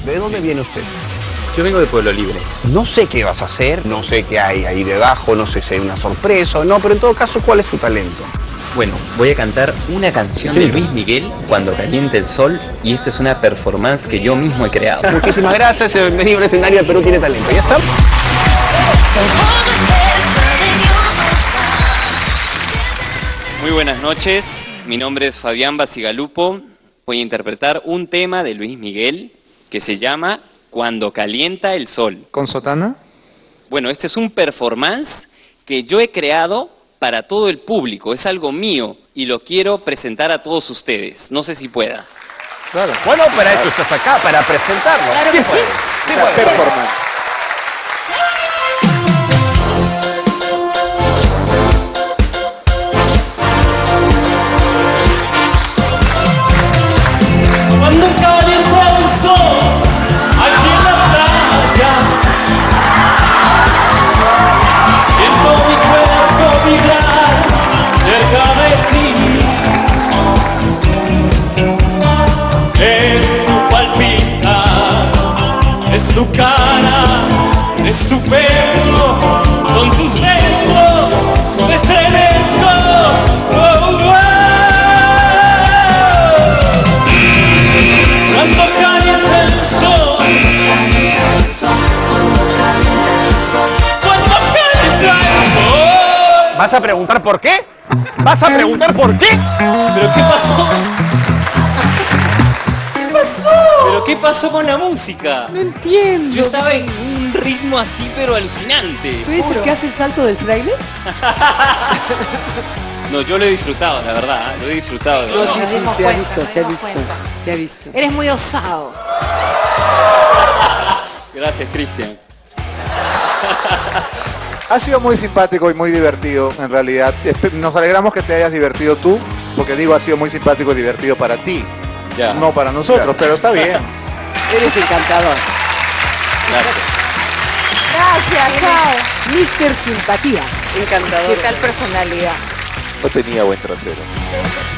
¿De dónde viene usted? Yo vengo de Pueblo Libre. No sé qué vas a hacer, no sé qué hay ahí debajo, no sé si hay una sorpresa o no, pero en todo caso, ¿cuál es tu talento? Bueno, voy a cantar una canción de Luis Miguel, Cuando caliente el sol, y esta es una performance que yo mismo he creado. Muchísimas gracias, vení a un escenario, Perú tiene talento. ¿Ya está? Muy buenas noches, mi nombre es Fabián Basigalupo. Voy a interpretar un tema de Luis Miguel que se llama Cuando calienta el sol. ¿Con sotana? Bueno, este es un performance que yo he creado para todo el público, es algo mío y lo quiero presentar a todos ustedes. No sé si pueda. Claro. Bueno, para eso estás acá, para presentarlo. Claro Sí que puede. sí. Sí puede. Performance. Cuando calienta el sol aquí en la playa, siento mi cuerpo vibrar cerca de ti. Es tu palpitar, es tu cara, es tu pelo, son tus besos, su estremezco. Cuando calienta el sol, cuando calienta el sol. ¿Vas a preguntar por qué? ¿Vas a preguntar por qué? ¿Pero qué pasó? ¿Pero qué pasó con la música? No entiendo. Yo estaba en un ritmo así pero alucinante. ¿Tú dices que hace el salto del fraile? No, yo lo he disfrutado, la verdad, lo he disfrado. de verdad. Nos dimos cuenta, se ha visto. Eres muy osado. Gracias, Cristian. Ha sido muy simpático y muy divertido, en realidad. Nos alegramos que te hayas divertido tú, porque digo, ha sido muy simpático y divertido para ti, Ya. no para nosotros, pero está bien. Eres encantador. Gracias. Gracias, chao. Mr. Simpatía. Encantador. ¿Qué tal personalidad? No tenía buen trasero.